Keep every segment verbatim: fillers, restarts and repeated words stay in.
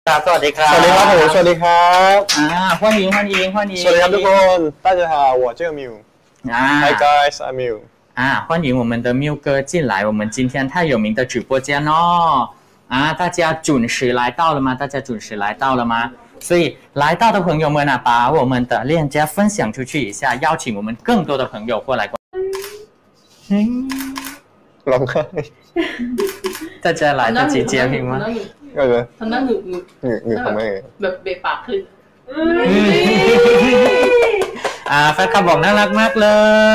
ครับสวัสดีครับสวัสดีครับผมสวัสดีครับอ่า欢迎欢迎欢迎สวัสดีครับทุกคน大家好我叫 Miu 啊 Hi guys I'm Miu 啊欢迎我们的 Miu 哥进来我们今天太有名的直播间哦啊大家准时来到了吗大家准时来到了吗所以来到的朋友们啊把我们的链接分享出去一下邀请我们更多的朋友过来ร้องไห้大家来得及截屏吗ก็เลยทำหน้าหงึกหงึกหงึกหงึกทำไมแบบเบะปากขึ้นอ่าแฟนคลับบอกน่ารักมากเลย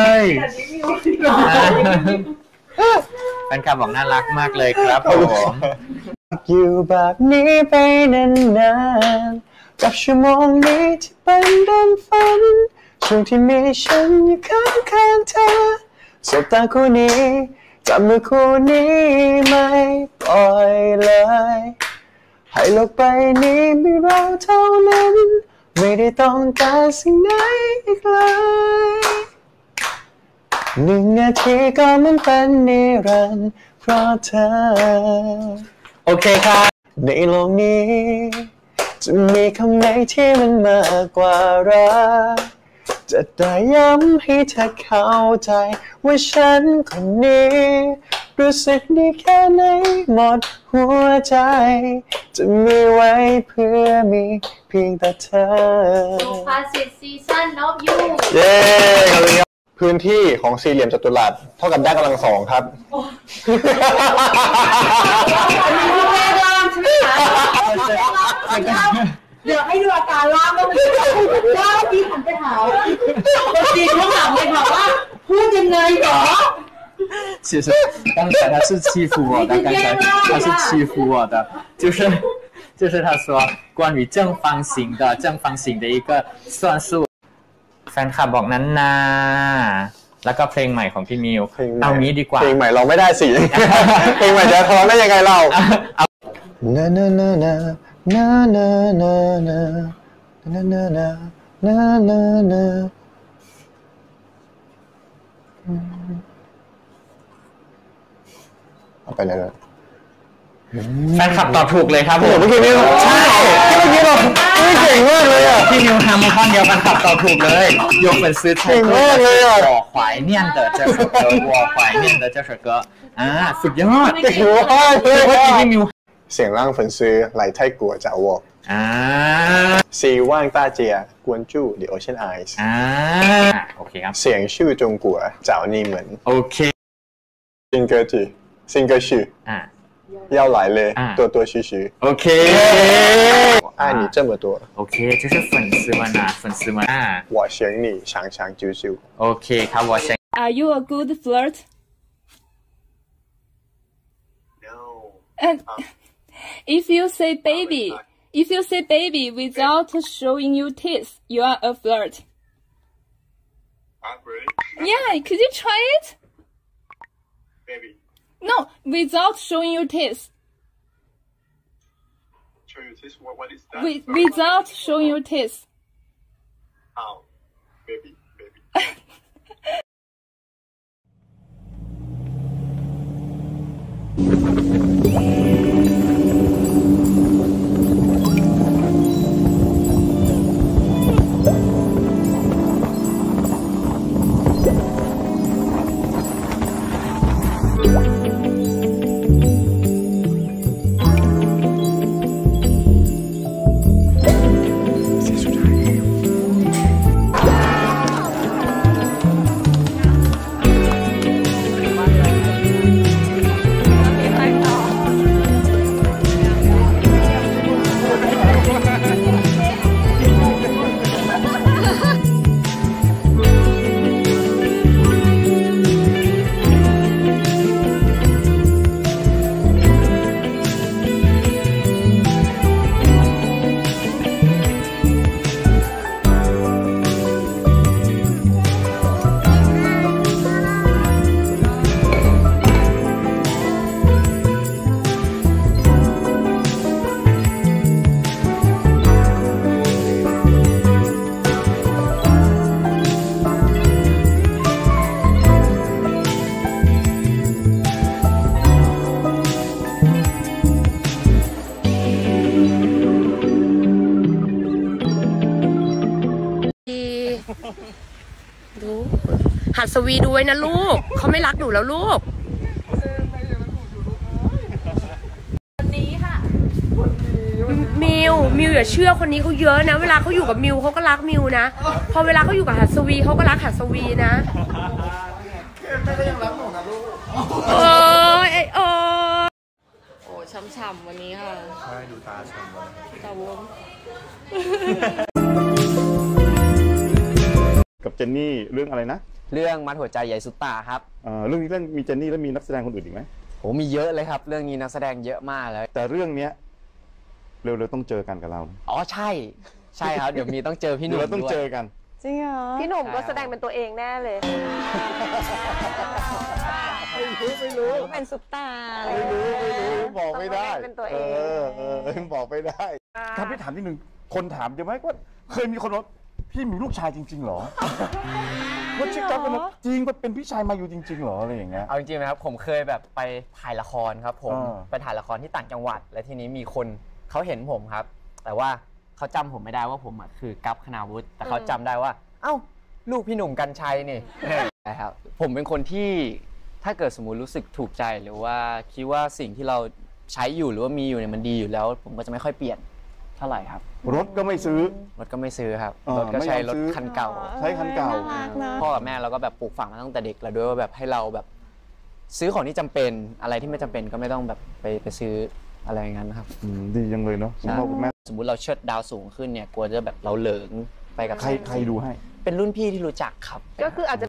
แฟนคลับบอกน่ารักมากเลยครับผมอยู่แบบนี้ไปนานๆกับชั่วโมงนี้ที่เป็นดังฝันช่วงที่มีฉันอยู่ข้างๆเธอสบตาคู่นี้จับมือคู่นี้ไม่ปล่อยเลยให้โลกใบนี้มีเราเท่านั้นไม่ได้ต้องการสิ่งไหนอีกเลยหนึ่งนาทีก็มันเป็นนิรันดร์เพราะเธอโอเคครับในโลกนี้จะมีคำไหนที่มันมากกว่ารักจะได้ย้ำให้เธอเข้าใจว่าฉันคนนี้รู้สึกดีแค่ไหนหมดหัวใจจะมีไว้เพื่อมีเพียงแต่เธอสุภาษิตซีซั่น of you เย้ขอบคุณครับพื้นที่ของสี่เหลี่ยมจัตุรัสเท่ากับด้านกำลังสองครับเดี๋ยวให้ดูอาการล่างว่ามันว่าพี่ผมไปหาจีนเขาถามเลยค่ะว่าพูดยังไงหรอ其实刚才他是欺负我的刚才他是欺负我的就是就是他说关于正方形的正方形的一个算术แฟนคลับบอกนั้นนะแล้วก็เพลงใหม่ของพี่มิวเอางี้ดีกว่าเพลงใหม่เราไม่ได้สิเพลงใหม่จะท้องได้ยังไงเรานานานานานานานานานานานานานานาเอาไปเลยแฟนคลับตอบถูกเลยครับผมเมื่อกี้นี้ใช่เมื่อกี้เราไม่เก่งมากเลยอ่ะพี่มิวทำมาท่อนเดียวแฟนคลับตอบถูกเลย有粉丝猜对我怀念的这首歌我怀念的这首歌อ่าสุดยอดเก่งมากเลยพี่มิวเสียงร่าง粉丝来泰国找我อ่า希望大家关注 The Ocean Eyes อ่าโอเคครับเสียงชื่อจงกัว找你们โอเค新歌曲新歌曲อ่า要来了多多许许 OK 我爱你这么多 OK 就是粉丝们啊粉丝们啊我想你长长久久 OK ครับ我想 Are you a good flirt? No And if you say baby if you say baby without showing your teeth you are a flirt Yeah could you try it? Baby No without showing your teeth Show your teeth what, what is that? With, without showing your teeth How? Baby baby Okay, หัดสวีดูไว้นะลูกเขาไม่รักหนูแล้วลูกคนนี้ค่ะมิวมิวอย่าเชื่อคนนี้เขาเยอะนะเวลาเขาอยู่กับมิวเขาก็รักมิวนะพอเวลาเขาอยู่กับหัดสวีเขาก็รักหัดสวีนะแม่ก็ยังรักหนูนะลูกโอ้ยโอ้โอ้ช้ำๆวันนี้ค่ะใช่ดูตาช้ำเลยตาบวมกับเจนนี่เรื่องอะไรนะเรื่องมัดหัวใจใหญ่สุดตาครับเอ่อเรื่องนี้เรื่องมีเจนนี่แล้วมีนักแสดงคนอื่นอีกไหมโหมีเยอะเลยครับเรื่องนี้นักแสดงเยอะมากเลยแต่เรื่องเนี้ยเร็วๆต้องเจอกันกับเราอ๋อใช่ใช่ครับเดี๋ยวมีต้องเจอพี่หนุ่มด้วยต้องเจอกันจริงเหรอพี่หนุ่มก็แสดงเป็นตัวเองแน่เลยไม่รู้ไม่รู้เป็นซุปตาไม่รู้ไม่รู้บอกไม่ได้เออเออบอกไม่ได้ครับพี่ถามนิดนึงคนถามเยอะไหมว่าเคยมีคนบอกพี่มีลูกชายจริงๆหรอว่าชิคกี้พายจริงว่าเป็นพี่ชายมาอยู่จริงๆหรออะไรอย่างเงี้ยเอาจริงๆนะครับผมเคยแบบไปถ่ายละครครับผมไปถ่ายละครที่ต่างจังหวัดและทีนี้มีคนเขาเห็นผมครับแต่ว่าเขาจำผมไม่ได้ว่าผมคือกัปคณาวุฒิแต่เขาจำได้ว่าเอ้าลูกพี่หนุ่มกรรชัยนี่ใช่ครับผมเป็นคนที่ถ้าเกิดสมมุติรู้สึกถูกใจหรือว่าคิดว่าสิ่งที่เราใช้อยู่หรือว่ามีอยู่เนี่ยมันดีอยู่แล้วผมก็จะไม่ค่อยเปลี่ยนเท่าไหร่ครับรถก็ไม่ซื้อรถก็ไม่ซื้อครับรถก็ใช้รถคันเก่าใช้คันเก่าพ่อกับแม่เราก็แบบปลูกฝังมาตั้งแต่เด็กแล้วด้วยว่าแบบให้เราแบบซื้อของที่จำเป็นอะไรที่ไม่จำเป็นก็ไม่ต้องแบบไปไปซื้ออะไรอย่างนั้นครับดีจังเลยเนาะคุณพ่อคุณแม่สมมุติเราเชิดดาวสูงขึ้นเนี่ยกลัวจะแบบเราเหลิงไปกับใครใครดูให้เป็นรุ่นพี่ที่รู้จักครับก็คืออาจจะ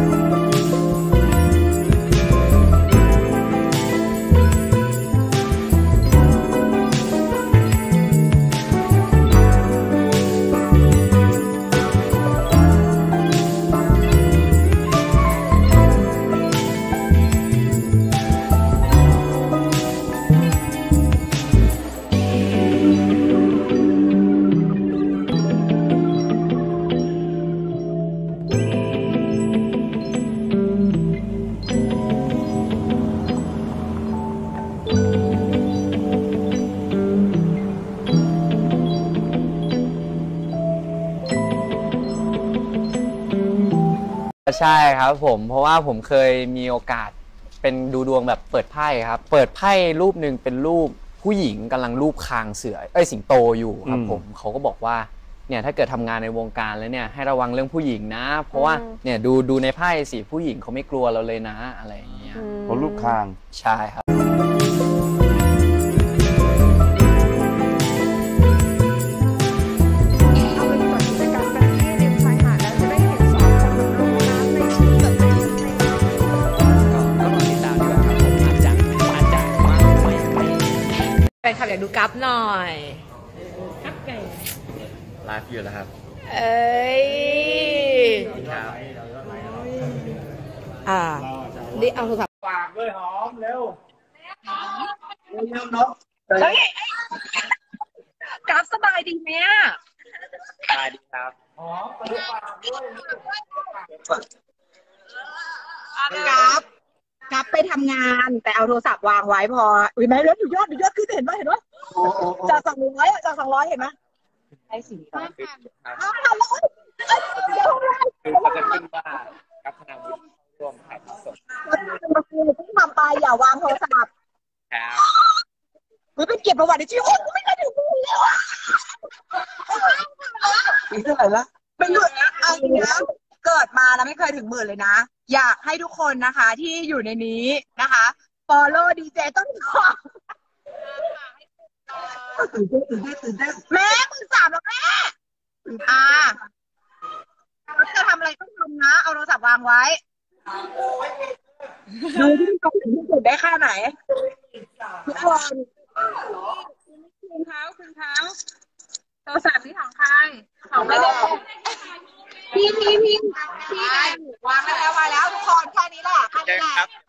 ใช่ครับผมเพราะว่าผมเคยมีโอกาสเป็นดูดวงแบบเปิดไพ่ครับเปิดไพ่รูปหนึ่งเป็นรูปผู้หญิงกำลังรูปคางเสือเอ้ยสิงโตอยู่ครับผมเขาก็บอกว่าเนี่ยถ้าเกิดทำงานในวงการแล้วเนี่ยให้ระวังเรื่องผู้หญิงนะเพราะว่าเนี่ยดูดูในไพ่สิผู้หญิงเขาไม่กลัวเราเลยนะอะไรอย่างเงี้ยเพราะรูปคางใช่ครับแฟนคลับอยากดูกัฟหน่อยกัฟไงไลฟ์อยู่แล้วครับเอ้ยครับอ่าดิเอาโทรศัพท์ฝากด้วยหอมเร็วเร็วเนาะเฮ้ยกัฟสบายดีไหมอ่ะสบายดีครับหอมไปฝากด้วยกัฟกัฟไปทำงานแต่เอาโทรศัพท์วางไว้พออุ้ยแม่เลือดดูยอดดูยอดขึ้นเห็นไหมเห็นไหมจากสองร้อยจากสองร้อยเห็นไหมไอ้สี่ห้าพันห้าพันแล้วคือเขาจะขึ้นว่ากัปคณาวุฒิร่วมถ่ายทอดสดมาคุยที่ทำไปอย่าวางโทรศัพท์ครับอุ้ยเป็นเกียรติประวัติในชีวิตโอ้ยไม่ได้ถึงมือเลยว่ะปีเท่าไหร่ละเป็นหมื่นนะเอาจริงนะเกิดมาแล้วไม่เคยถึงหมื่นเลยนะอยากให้ทุกคนนะคะที่อยู่ในนี้นะคะ follow ดีเจต้นหอมตื่นเต้นตื่นเต้นตื่นเต้นแม่หมื่นสามแล้วแม่อ่าจะทำอะไรต้องทำนะเอาโทรศัพท์วางไว้ดูที่กล้องถึงที่สุดได้แค่ไหนทุกคนคืนเท้าคืนเท้าโทรศัพท์ที่ของใครของไม่ได้พี่พี่พี่พี่วางแล้ววางแล้วทุกคนแค่นี้แหละแค่นี้แหละ